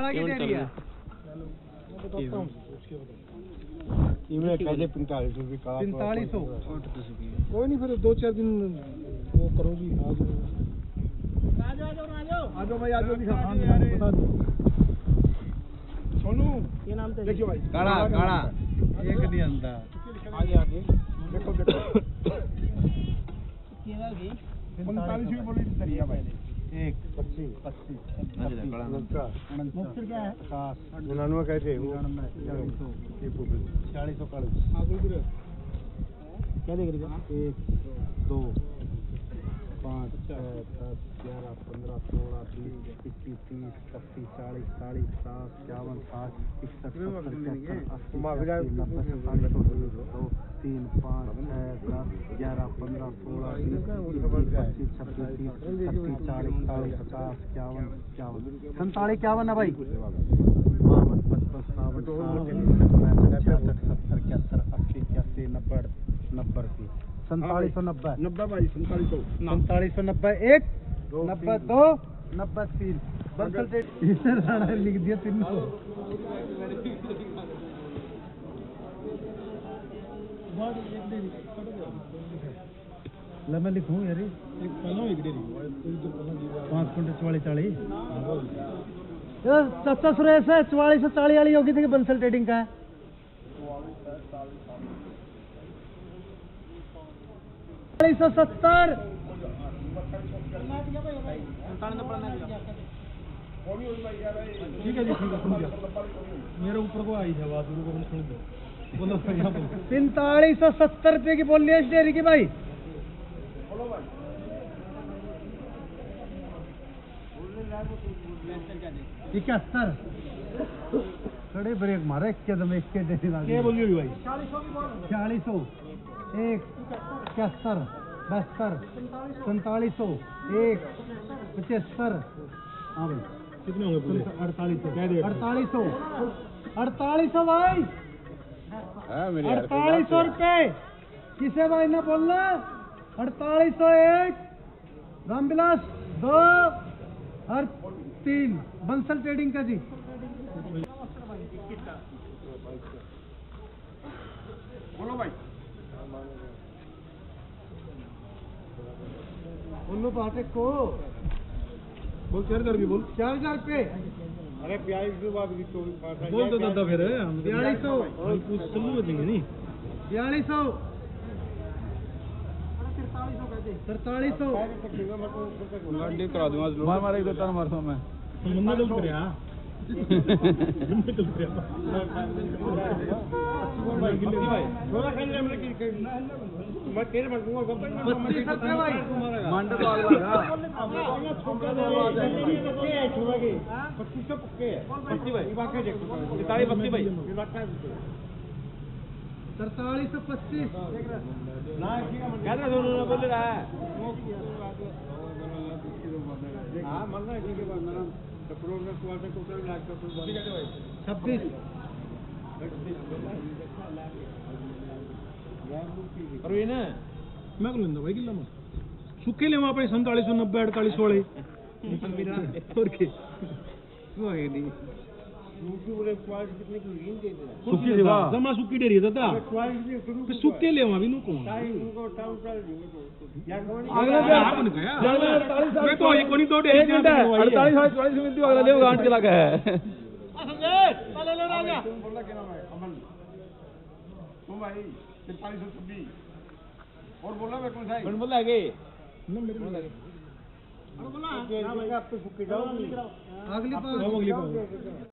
सेवा की डेयरी है। इनमें कहते 45 रुपये का 4500। कोई नहीं, फिर 2-4 दिन वो करोगी। आ जाओ भाई, आ जाओ, बता दो। सोनू ये नाम तो देखियो भाई, काड़ा काड़ा एक नहीं अंदा आगे आगे देखो देखो 45 भी बोली दरिया भाई। 1 25 मुक्ति क्या है 99 कहते हैं 4600 का क्या देख रहे हो? 1 2 5 6 10 11 15 16 20 21 30 31 40 40 50 51 60 61 3 5 6 10 11 15 16 20 25 26 27 40 50 47 51 है भाई। 52 47 भाई 4790 1 92 93 बंसल लिख दिया 300। मैं लिखूँ यार 5 क्विंटल 44 सस्ता सुरेश है 4440 वाली होगी थी बंसल ट्रेडिंग का है। 470 ठीक है जी, ठीक है, सुन गया मेरे ऊपर को आई है बात, सुन दो बोलो 4570 रुपये की बोल लिया इस डेयरी की भाई। 71 खड़े ब्रेक मारे एकदम एक के डेयरी ना क्या बोलिए भाई 4600 1 71 72 4700 1 75। हाँ भाई कितने होंगे पूरे? 4800 भाई 4800 रुपये किसे भाई ने बोलना 4801 रामविलास 2 और 3 बंसल ट्रेडिंग का जी। बोलो भाई बोलो बाटे को बोल 4000 भी बोल 4000 पे। अरे 4200 बात की तो बोल तो दादा फिर 4200 कुछ चलू बचेंगे नहीं 4200 4300 गाड़ी करा दूंगा मार मार एक दो तार मारता हूं मैं मुन्ना चल कर यार मुन्ना चल कर भाई थोड़ा खाली हमने की मैं तेरे मत दूंगा सब भाई मंड बाल लगा छोटा दरवाजा है पक्के है छोड़ा के 2500 पक्के है 25 भाई बाकी देख 45 भाई 4325 ना क्या दोनों बोल रहा है हां मरना है ठीक है बात मेरा पेट्रोल का क्वार्टर टोटल लाख का ठीक है भाई 26 और ये ना मैं को लेंदा भाई किला में सुखे ले वहां पे 4790 48 वाले और के वो है नहीं सुखी बोले क्वालिटी कितने की रीन दे देना सुखी देवा जमा सुखी दे रही दादा क्वालिटी सुखे ले वहां भी नु कौन उनको टाउन कर या कौन अगला पे आप ने कहा मैं तो ये कोनी तो 1 घंटा 48 44 मिनट अगला ले गांठ के लगा है संजय ले ले राजा बोला क्या नाम है अमन तुम भाई 4326 और बोला मैं कौन सा कौन बोला आगे ना मेरे बोला अरे बोला ना भाई आप तो सुखी जाओ अगली पास